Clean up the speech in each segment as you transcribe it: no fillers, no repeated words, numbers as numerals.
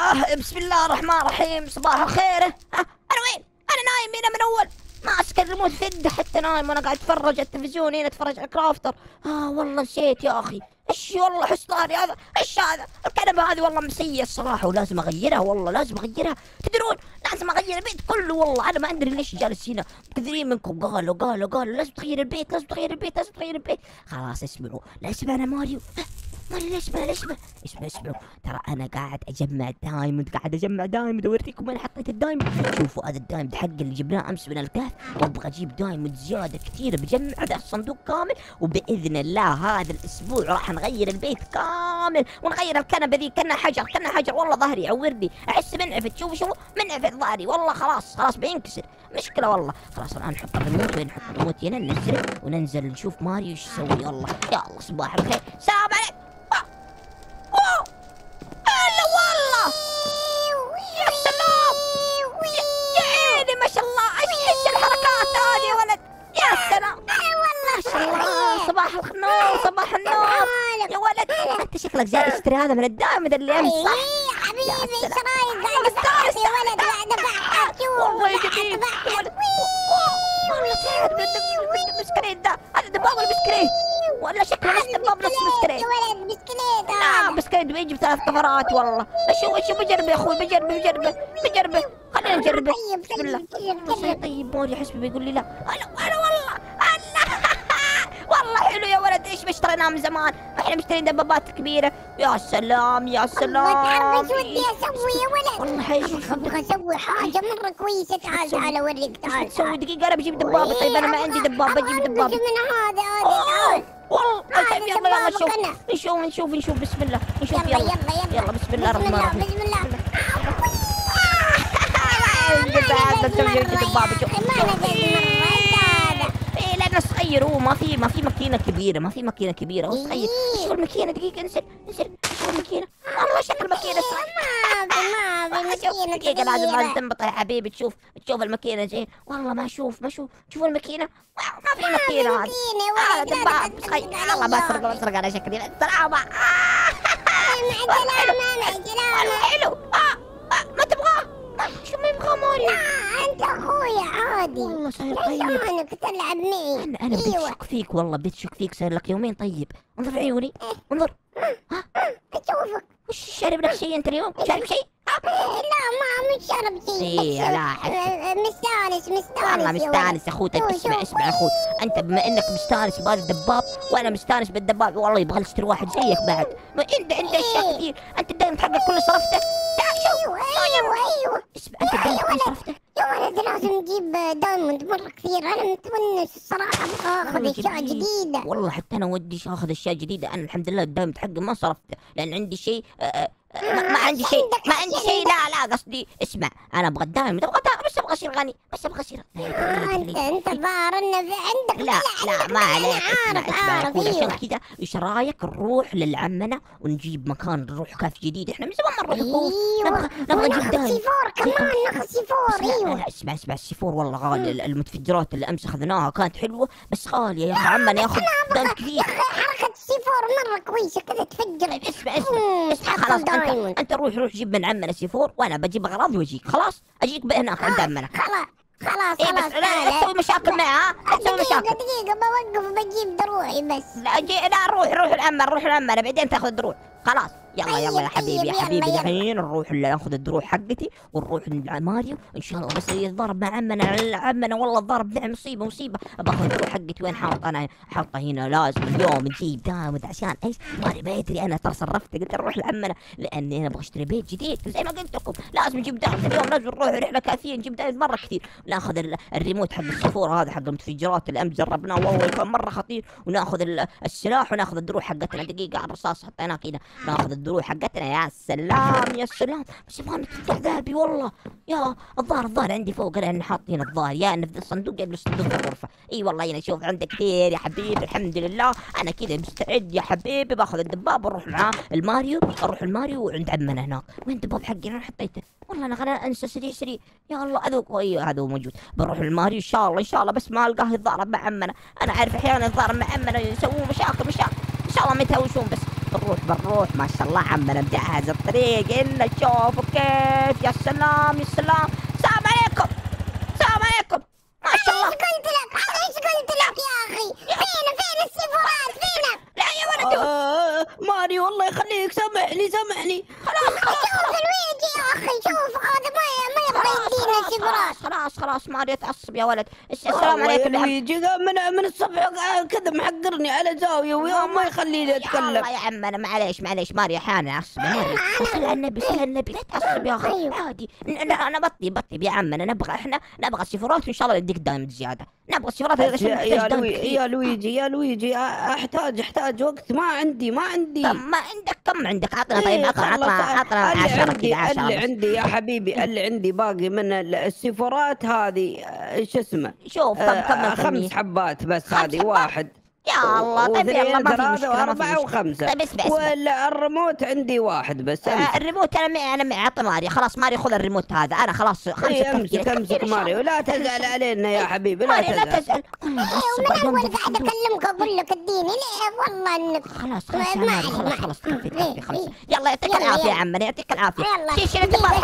بسم الله الرحمن الرحيم. صباح الخير. انا وين؟ انا نايم هنا من اول، ماسك الريموت في يدي حتى نايم وانا قاعد اتفرج على التلفزيون هنا، اتفرج على كرافتر. والله نسيت يا اخي. ايش والله حصاني هذا؟ ايش هذا؟ الكنبه هذه والله مسية الصراحه، ولازم اغيرها، والله لازم اغيرها. تدرون لازم اغير البيت كله، والله انا ما ادري ليش جالس هنا. كثيرين منكم قالوا لازم تغير البيت، لازم تغير البيت، لازم تغير البيت. خلاص اسمعوا، لا اسمعنا ماريو. ماريو لا اسمعوا. ترى انا قاعد اجمع دايموند، اوريكم وين حطيت الدايموند. شوفوا هذا الدايموند حق اللي جبناه امس من الكهف، وابغى اجيب دايموند زياده كثير، بجمع هذا الصندوق كامل، وباذن الله هذا الاسبوع راح نغير البيت كامل، ونغير الكنبه ذي كانها حجر. والله ظهري يعورني، احس منعفت. شوفوا منعفت ظهري والله، خلاص بينكسر. مشكله والله. خلاص الان نحط الريموت، وين نحط الريموت؟ هنا ننزله وننزل نشوف ماريو ايش يسوي. يلا صباح الخير. سلام عليك. هلا والله. يا سلام. يا عيني ما شاء الله، ايش الحركات هذه يا ولد؟ يا سلام ما شاء الله. صباح النور يا ولد. انت شكلك جاي تشتري هذا من الدايموند اللي امس، صح؟ يا حبيبي شرايط قاعد ابعث يا ولد، قاعد ابعث. شوف والله جميل. والله تعال بالبسكريت ده، هذا دباب البسكريت ولا شكله نفس دباب نفس البسكريت؟ يا ولد بسكليت لا بسكريت بيجي ب3 كفرات والله. اشوف بجربه يا اخوي، بجربه. خلينا نجربه. بسم الله. طيب موري حسبي بيقول لي لا. انا والله والله حلو يا ولد. ايش اشتريناه من زمان؟ احنا مشترين دبابات كبيره. يا سلام. ما تعرف ايش ودي اسوي يا ولد؟ والله حيش ابغى اسوي حاجه مره كويسه. تعال اوريك. تعال تسوي دقيقه. انا بجيب دبابه. طيب انا ما عندي دبابه، بجيب دبابه. من هذا والله طيب يلا نشوف. بسم الله نشوف. يلا بسم الله الرحمن الرحيم. بسم الله. لأنه صغير هو، ما في ماكينة كبيرة، هو صغير. شوف الماكينة. دقيقة انزل. شوف الماكينة. والله شكل الماكينة ما في ماكينة. دقيقة لازم تنبط يا حبيبي، تشوف الماكينة زين. والله ما اشوف. شوف الماكينة. ما في ماكينة هذا دباب صغير. والله بسرق انا شكلي. سلامة. حلو. ما تبغاه؟ شو ما يبغى ماريو؟ انت اخويا عادي. والله صاير طيب. لسانك تلعب معي. انا بديت اشك فيك، والله بديت اشك فيك. صار لك يومين. طيب انظر في عيوني. انظر. اشوفك. وش شارب لك شيء انت اليوم؟ شارب شيء؟ لا ما مش شرب شيء. ايه لا مستانس والله مستانس يا اخوي. طيب اسمع يا اخوي، انت بما انك مستانس بهذا الدباب وانا مستانس بالدباب، والله يبغى اشتري واحد زيك بعد. ما انت اشياء كثير. انت الدايم حقك كله صرفته. تعال شوف. ايوه اسمع، انت الدايم كله صرفته. يا ولد لازم نجيب دايموند مرة كثير. انا متونس الصراحة، ابغى اخذ اشياء جديدة. والله حتى انا ودي اخذ اشياء جديدة. انا الحمد لله الدايموند حقي ما صرفته، لان عندي شيء. ما عندي شيء. لا قصدي اسمع، انا ابغى الدايموند، بس ابغى اصير غني، انت ظاهر انه عندك. لا ما عليك. اسمع يا اخوي، عشان أيوة. كذا ايش رايك نروح للعمنة ونجيب مكان، نروح كهف جديد. احنا من زمان ما نروح الكهوف. نبغى نجيب دايم. سيفور كمان. ناخذ سيفور. ايوه اسمع السيفور والله غالي. المتفجرات اللي امس اخذناها كانت حلوه بس غاليه يا اخي. عمنا ياخذ دايم كثير. حركة السيفور مرة كويسة كذا تفجر. اسمع خلاص. انت روح جيب من عمنا سيفور، وانا بجيب اغراضي واجيك. خلاص اجيك هناك عند عمنا. خلاص إيه بس لا تسوي مشاكل معها. دقيقة بوقف وبجيب دروعي بس. لا روح العمنا بعدين تاخذ دروع. خلاص يلا يا حبيبي الحين نروح ناخذ الدروع حقتي ونروح لماريو ان شاء الله. بس يتضارب مع عمنا والله الضرب معه مصيبه. باخذ الدروع حقتي وين حاطه هنا. لازم اليوم نجيب دايموند عشان ايش؟ ماريو ما يدري انا ترى صرفت. قلت نروح لعمنا لاني انا ابغى اشتري بيت جديد زي ما قلت لكم. لازم نجيب دايموند اليوم، لازم نروح رحله كافيه نجيب دايموند مره كثير. ناخذ الريموت حق الصفور هذا حق المتفجرات اللي امس جربناه والله كان مره خطير. وناخذ السلاح وناخذ الدروع حقتنا. دقيقه على الرصاص حطيناه كذا. ناخذ الدروع حقتنا. يا سلام. بس يبغى نفتح ذهبي والله. يا الظاهر عندي فوق لان حاطين الظاهر يا انه في الصندوق قبل الصندوق في الغرفه. اي والله هنا شوف عندك كثير يا حبيبي. الحمد لله انا كذا مستعد يا حبيبي. باخذ الدباب واروح معاه اروح الماريو وعند عمنا هناك. وين الدباب حقي؟ انا حطيته والله. انا انسى سريع. يا الله هذا هو موجود. بروح الماريو ان شاء الله بس ما القاه يتضارب مع عمنا. انا عارف احيانا يتضارب مع عمنا يسوون مشاكل. ان شاء الله ما يتهاوشون. بس بنروح ما شاء الله عمنا مجهز الطريق إن تشوفوا كيف. يا سلام يا سلام. السلام عليكم السلام عليكم. ما شاء الله. ايش قلت لك؟ انا ايش قلت لك يا اخي؟ فين السيفورات فين؟ لا يا ولد ماريو الله يخليك سامحني. شوف الويجي يا اخي، شوف هذا ما يبغى يدينا السيفورات. خلاص ما تعصب يا ولد. السلام عليكم يا لويجي من الصبح كذا محقرني على زاوية ويوم ما يخليني اتكلم. الله يا عمنا معليش ماريا احيانا اعصب يا ماريا. صل على النبي لا تعصب يا اخي عادي. انا بطيب يا عمنا. احنا نبغى السيفورات وان شاء الله نديك دايم زياده. نبغى السيفورات. يا لويجي احتاج وقت. ما عندي كم عندك؟ عطنا طيب عطنا 10 كذا 10. اللي عندي يا حبيبي اللي عندي باقي من السيفورات هذه شو اسمه. شوف كم 5 حبات بس. هذه واحد يا الله. طيب يلا ما في مشكلة. 4 و5. طيب اسمع والريموت عندي واحد بس. الريموت انا اعطي ماريا. خلاص ماريا خذ الريموت هذا. انا خلاص 5 امسك ماريو. لا تزعل علينا يا حبيبي لا تزعل. من اول قاعد اكلمك اقول لك اديني. ليه والله انك خلاص يا ماريا خلاص كفي خلاص. يلا يعطيك العافية يا عمنا يعطيك العافية. شيل الدباب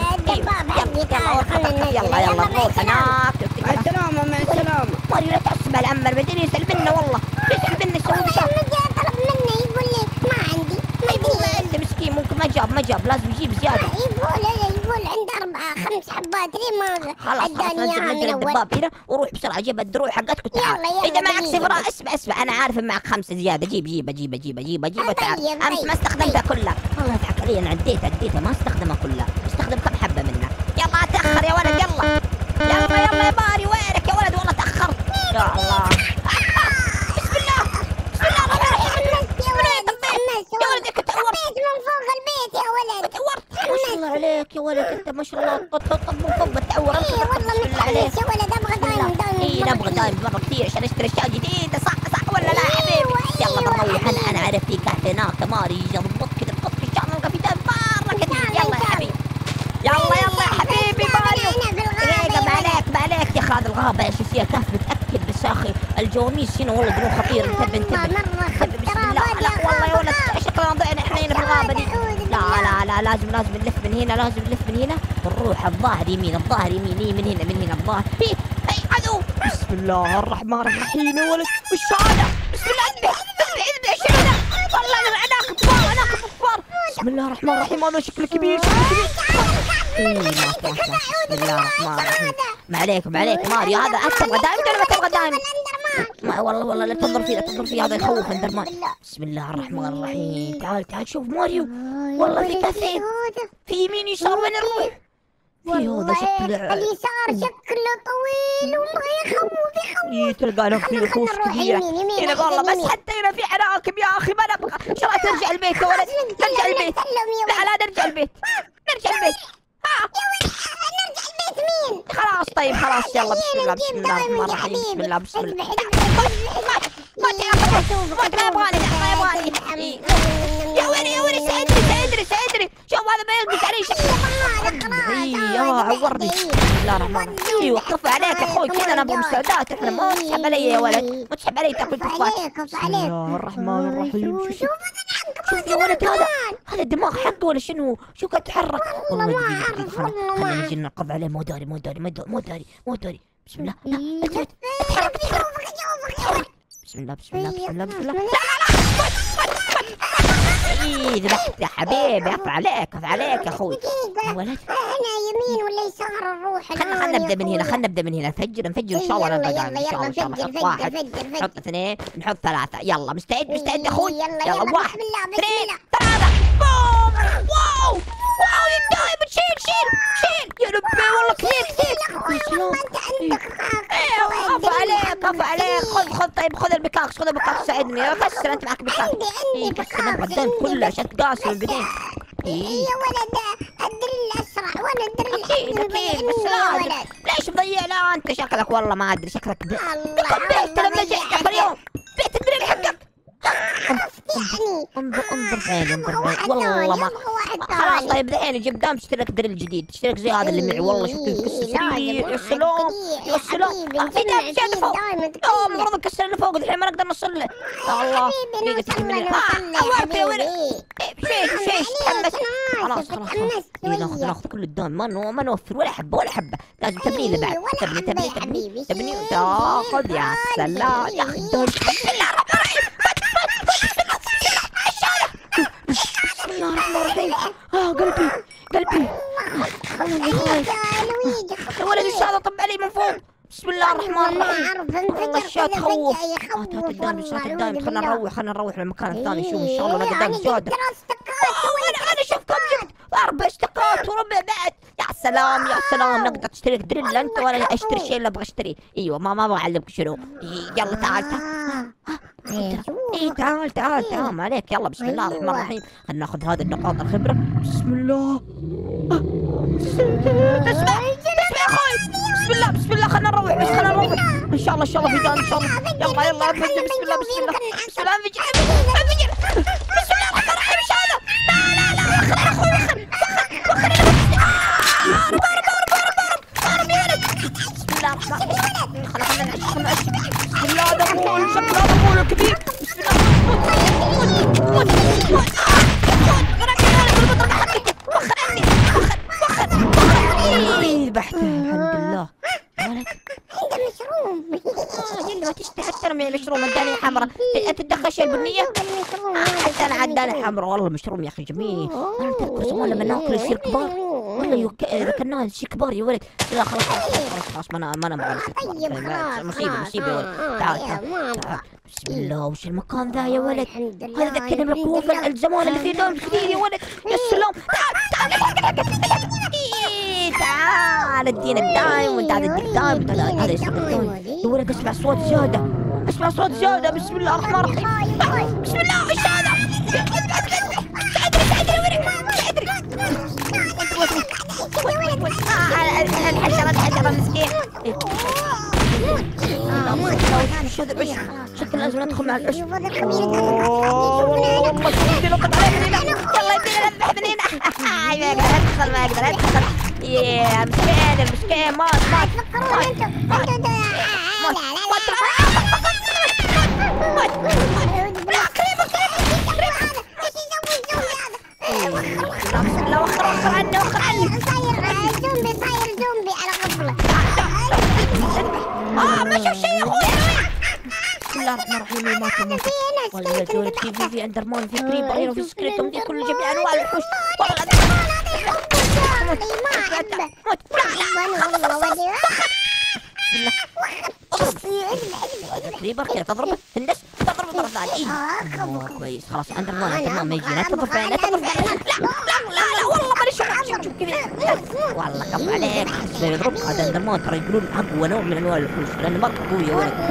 يلا نروح هناك. مع السلامة. ماريو لا تعصب على عمر بعدين يسأل منا والله. يسأل منا يسوي بشر. طلب مني يقول لي ما عندي. انت مسكين ممكن ما جاب لازم يجيب زيادة. يقول عنده 5 حبات. ليه ما خلاص اداني اياها من نزل اول؟ الدباب هنا وروح بسرعة جيب الدروع حقتك وتعال. يلا إذا معك دقيقة. صفر اسمع أنا عارف إن معك 5 زيادة. جيب وتعال. طيب. أمس ما استخدمتها كلها. الله يضحك علي أنا عديتها ما استخدمها كلها. استخدم كم حبة منها. يلا تأخر يا ولد يلا يا ماري وينك يا ولد والله تأخرت. يا الله. بسم الله الرحمن الرحيم. يا ولد كنت بيت من فوق البيت يا ولد. ما شاء الله عليك يا ولد انت ما شاء الله طب من فوق بتعور. والله متحمس يا ولد. ابغى دايم نبغى دايم مرة كثير عشان نشتري اشياء جديدة. صح ولا لا يا حبيبي؟ يلا بنروح. انا عارف في كافيه هناك ماري يضبط كذا بطق ان شاء الله نلقى في دايم مرة كثير. يلا يا حبيبي يلا يا حبيبي ماريو. دقيقة ما عليك يا اخي. هذا الغابة ايش فيها كهف متأكد بس يا اخي الجواميس هنا والله جنون خطير. انتبه بسم الله. لا والله يا ولد شكلنا ضعنا احنا هنا في الغابة دي. لا لازم نلف من هنا ونروح الظاهر يمين من هنا الظاهر. هي عدو. بسم الله الرحمن الرحيم يا ولد. وش هذا؟ بسم الله اذبح ايش هذا؟ والله انا كفار. بسم الله الرحمن الرحيم. هذا شكله كبير. بسم الله الرحمن الرحيم. ما عليك ماريو. هذا تبغى دايم ولا ما تبغى دايم؟ والله لا تنظر فيه هذا يخوف اندرمان. بسم الله الرحمن الرحيم. تعال شوف ماريو. والله في كافيه في يمين يسار. وين نروح؟ والله اليسار شكله طويل وما يخوف. تلقى لك فيه خوف كبير هنا والله. بس حتى هنا في حراكب يا اخي ما نبغى. ايش رايك ترجع البيت يا ولد؟ نرجع البيت. لا نرجع البيت. نرجع البيت مين؟ خلاص طيب خلاص يلا. بسم الله الرحمن الرحيم. بسم الله ما يبغاني. يا ولي سأدري. شوف هذا ما يلبس علي شكله. عورني. بسم الله الرحمن الرحيم. وقف عليك يا اخوي كذا نبغى مساعدات احنا. ما تسحب علي يا ولد ما تسحب علي تاكل تفاح. بسم الله الرحمن الرحيم. شوف يا ولد هذا الدماغ حقه ولا شنو؟ شو قاعد يتحرك؟ والله ما اعرف. خلينا نجي ننقض عليه. مو داري. بسم الله لا اتحرك. بسم الله ذبحت يا حبيبي. اقف عليك يا اخوي. ولد احنا يمين ولا يسار نروح؟ خلنا نبدا من هنا. نفجر ان شاء الله نلقى دايم ان شاء الله. نحط 1 نحط 2 نحط 3. يلا مستعد يا اخوي. يلا 1 2 3 بوم. واو يا دايم. شيل يا ربي والله كثير. اقف عليك. خذ طيب خذ البكاكس ساعدني. كسر انت معك بكاكس. كسر نبغى الدم كله عشان تقاسم من بعدين. يا ولد الدريل اسرع. وانا الدريل اكيد بس لازم. ليش مضيع؟ لا انت شكلك والله ما ادري. شكلك بيت لما جيت اليوم. بيت الدريل حقك انظر في عيني، انظر في عيني، والله ما خلاص. طيب دحين جيب دام تشتري لك دريل جديد، تشتري لك زي هذا اللي معي، والله شوف كيف كسر سريع. يا سلام يا سلام، في دام زيادة فوق، المفروض نكسر اللي فوق الحين ما نقدر نوصل له. يا الله دقيقة تجي مني. وقف يا ولد، شيش تحمس. خلاص ناخذ كل الدام، ما نوفر ولا حبة ولا حبة، لازم تبني له بعد. تبني وتاخذ. يا سلام يا اخي الدام. بسم الله الرحمن الرحيم. بسم الله الرحمن الرحيم. قلبي يا ولد ايش هذا؟ طب علي من فوق. بسم الله الرحمن الرحيم. والله الشات تخوف. هات الدايم، خلنا نروح للمكان الثاني نشوف ان شاء الله نلقى دايم زيادة. انا شوف كم جبت 4 اشتقات وربع بعد. يا سلام نقدر تشتري لك دريل انت ولا اشتري الشيء اللي ابغى اشتريه. ايوه ما ابغى اعلمك شنو. يلا تعال تعال ما عليك. يلا بسم الله الرحمن الرحيم. خلنا ناخذ هذه النقاط الخبرة. بسم الله. اسمع يا اخوي. بسم الله خلنا نروح. ان شاء الله في دام ان شاء الله. يلا انفجر. بسم الله انفجر. بسم الله الرحمن الرحيم. ايش هذا؟ لا وخر يا اخوي وخر يا ولد. بسم الله الرحمن الرحيم. خلنا نعيش. بسم الله هذا ابوه الكبير. بسم الله ذبحته الحمد لله. ولد عنده مشروم. يلا ما تشتهي حتى من المشروم. اداني حمراء. تتدخل شيء البنية؟ حتى انا عداني حمراء. والله المشروم يا اخي جميل. انا تذكر زمان لما ناكل يصير كبار. والله ذكرناه شيء كبار يا ولد. لا خلاص ما انا ابغى مصيبة يا ولد. تعال بسم الله. وش المكان ذا يا ولد؟ هذا ذكرني بالكوفة الزمان اللي فيه دم كثير يا ولد. يا سلام. تعال ادينا الدايم وانت هذا الدايم. هذا يسوي الدايم يا ولد. اسمع صوت زيادة. بسم الله الرحمن الرحيم. بسم الله ايش هذا؟ الحشرة مسكين. شكل لازم ندخل مع العش. والله شفتي نقط عليه من هنا. يلا يبينا نذبح من هنا. ما اقدر ادخل. يا المسكين مات. بسم الله وخر عني. صاير زومبي على غفلة. ما شاف شيء يا اخوي. بسم الله الرحمن الرحيم. مات والله يا ولد. في اندرمان، في كريبر، في سكريتوم، دي كل جميع انواع الوحوش. كريبر كذا تضربه تندس تضربه ضرب ثاني. كويس خلاص. اندرمان ما يجي. لا تضرب فين. لا والله ماني شوف كذا. والله كف عليك. حسبي يضرب هذا اندرمان. ترى يقولون اقوى نوع من انواع الوحوش لانه مره قوي يا ولد.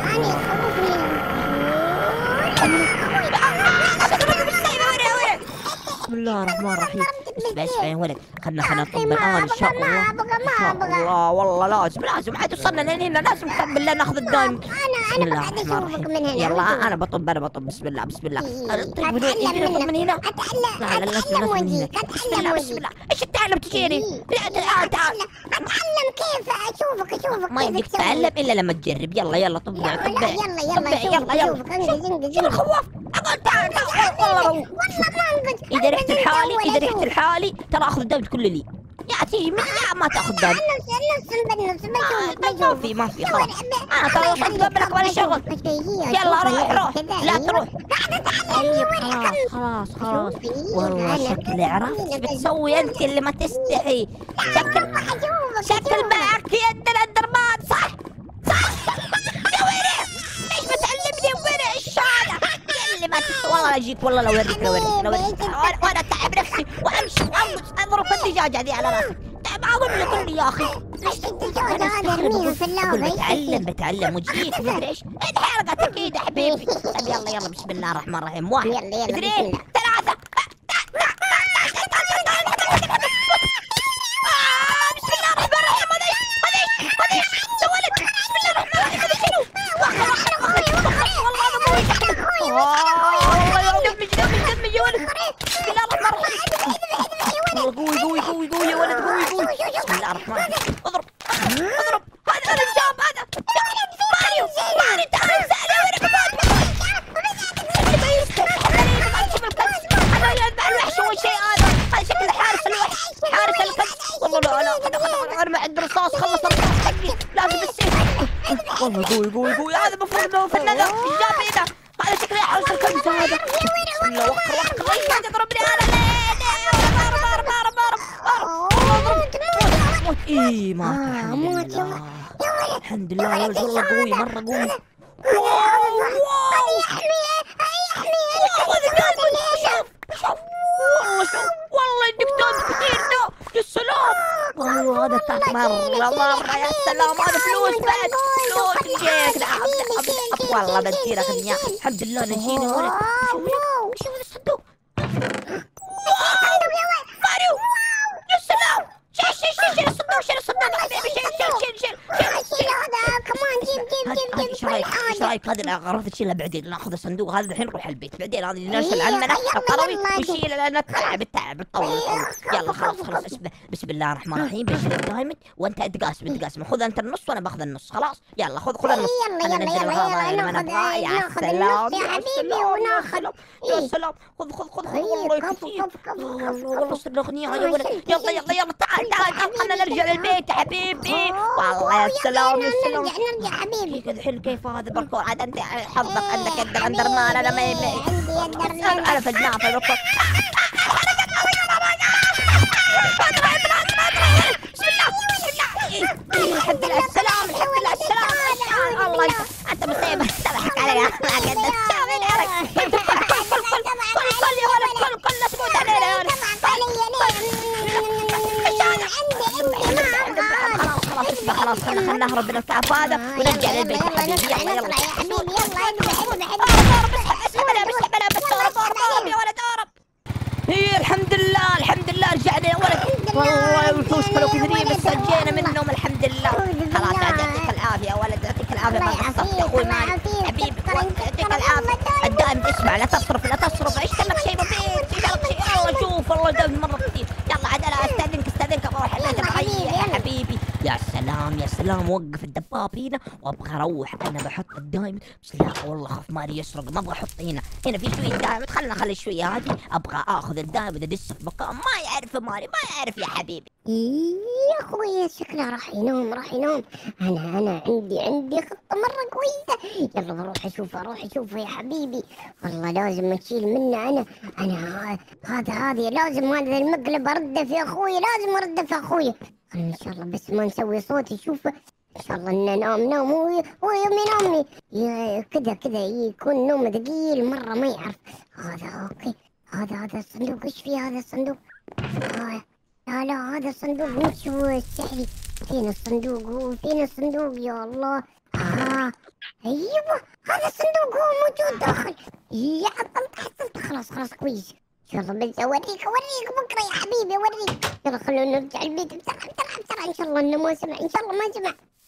بسم الله الرحمن الرحيم. بس يا ولد خلنا نطب الان ان شاء الله. والله لازم عاد وصلنا لين هنا لازم بالله ناخذ الدايم. بسم الله الرحمن الرحيم. يلا انا بطب. بسم الله. طيب نطب من هنا. لا لازم من هنا. بسم الله. ايش التعلم تجيني؟ لا تعال. اتعلم كيف اشوفك ما يمديك تتعلم الا لما تجرب. يلا طب. يلا شنو الخواف؟ اقول تعال والله اذا رحت لحالي ترى اخذ الدم كله لي. يا تيجي ما تاخذ دم. ما في خلاص. انا ترى وصلت قبلك ولا شغل. يلا روح. لا تروح. طيب خلاص. والله شكلي عرفت ايش بتسوي انت اللي ما تستحي. شكل معك يد الاندرمان صح. يا ويلي ليش بتعلمني وين الشارع اللي ما تستحي. والله اجيك والله لو اوريك وانا تعب نفسي وامشي وانقص اضرب الدجاجه ذي على راسك. قول لي يا اخي ليش الدجاجة هذا ارميها في اللعبة. بتعلم وجديد ومدري ايش. انحرقت اكيد يا حبيبي. طيب يلا بسم الله الرحمن الرحيم. 1 2 3. بسم الله الرحمن الرحيم. هذا ايش يا ولد؟ بسم الله الرحمن الرحيم. هذا شنو؟ والله بسم الله الرحمن الرحيم. والله قوي قوي قوي قوي يا ولد، قوي قوي. بسم الله الرحمن الرحيم. اضرب اضرب. هذا الجاب هذا. ماريو ماريو تعال انزل يا ولد. هذا يذبح الوحش اول شيء. هذا شكله حارس الوحش، حارس الكلب. والله لا انا ما عندي رصاص، خلص الرصاص حقي، لازم السيف. والله قوي قوي قوي. هذا المفروض انه فنان. ايش جاب هنا؟ هذا شكله حارس الكلب هذا. بسم الله وخر وخر. ايش قاعد يضربني انا؟ موت. اي مات. الحمد لله يا ولد، والله قوي مره قوي. والله انك توم كثير ده. يا سلام. والله هذا تاك مرة يا سلام. هذا فلوس بعد، فلوس جيك. والله بدير اخذني. الحمد لله نجينا يا ولد. شوف هذا الصندوق. ماريو يا سلام. شيل الصندوق، شيل الصندوق حبيبي. شيل هذا كمان. جيب ايش رايك هذه الاغراض تشيلها بعدين؟ ناخذ الصندوق هذا الحين نروح البيت، بعدين هذه نرسل عمنا القروي ويشيل لنا التعب الطول. يلا خلاص بسم الله الرحمن الرحيم. بشيل الدايمند وانت تقاسم. خذ انت النص وانا باخذ النص. خلاص يلا خذ النص. انا انزل الغابه لما انا ابغى. يا سلام يا حبيبي وناخذ. يا سلام. خذ والله كثير. والله صرنا اغنياء يا ولد. يلا تعال خلنا نرجع للبيت يا حبيبي. والله يا سلام يا سلام. نرجع حبيبي. الحين كيف هذا الباركور؟ عاد انت حظك عندك اندرمان. انا ما عندي انا فجناء في الباركور. الحمد لله السلام. الله انت مصيبه. تضحك علينا. كل يا ولد كل لا تموت علينا. خلاص خلنا نهرب من الكهف هذا ونرجع للبيت يا حبيبي. يلا حبيبي يا ولد اهرب. هي الحمد لله رجعنا يا ولد. والله الوحوش كانوا كثيرين بس نجينا منهم الحمد لله. خلاص يعطيك العافيه يا ولد، يعطيك العافيه. ما قصرت يا اخوي مالي حبيبي. يعطيك العافيه. الدائم اسمع، لا تصرف عشت لك شيء بسيط. والله شوف والله دائم مره كثير. يلا عاد انا استاذنك بروح البيت ابغى يا حبيبي. يا سلام وقف الدباب هنا وابغى اروح. انا بحط الدايمند بس لا والله خاف ماري يسرق. ما ابغى احط هنا في شويه دايمند. خلنا نخلي شويه هذه. ابغى اخذ الدايمند ادسه في مكان ما يعرف ماري، ما يعرف يا حبيبي. يا اخوي شكله راح ينوم. انا عندي خطه مره كويسه. يلا بروح اشوفه يا حبيبي. والله لازم اشيل منه. انا هذا لازم هذا المقلب اردف يا اخوي. لازم اردف يا اخوي. ان شاء الله بس ما نسوي صوت يشوفه. ان شاء الله انه نام هو يوم ينامني كذا يكون نوم ثقيل مره ما يعرف. هذا اوكي. هذا الصندوق. ايش فيه هذا الصندوق؟ لا هذا الصندوق مش هو السحري. فين الصندوق يا الله. ايوه هذا الصندوق هو موجود داخل. يا حصلت خلاص كويس. ان شاء الله بس اوريك بكره يا حبيبي اوريك. يلا خلونا نرجع البيت بسرعه. ان شاء الله انه ما سمع.